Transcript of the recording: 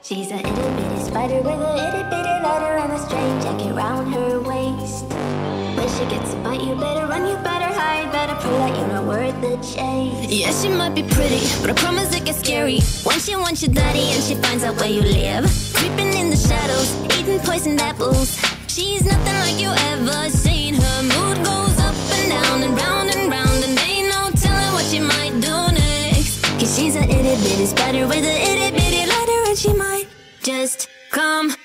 She's a itty bitty spider with a itty bitty ladder and a strange jacket round her waist. When she gets a bite, you better run, you better hide, better prove that you're not worth the chase. Yeah, she might be pretty, but I promise it gets scary when she wants your daddy and she finds out where you live. Creeping in the shadows, eating poisoned apples. She's nothing like you ever seen. Her mood goes up and down and round and round, and ain't no telling what she might do next. Cause she's a itty bitty spider with a itty bitty ladder, and she might just come